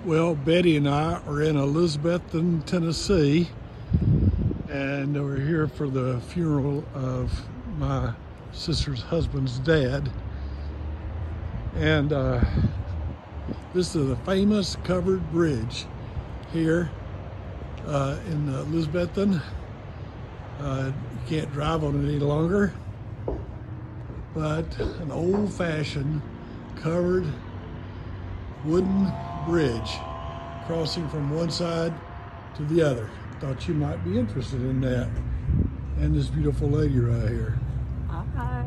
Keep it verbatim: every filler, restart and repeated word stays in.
Well, Betty and I are in Elizbethton, Tennessee, and we're here for the funeral of my sister's husband's dad. And uh, this is a famous covered bridge here uh, in uh, Elizbethton. Uh, you can't drive on it any longer, but an old-fashioned covered wooden bridge crossing from one side to the other. Thought you might be interested in that. And this beautiful lady right here. All right.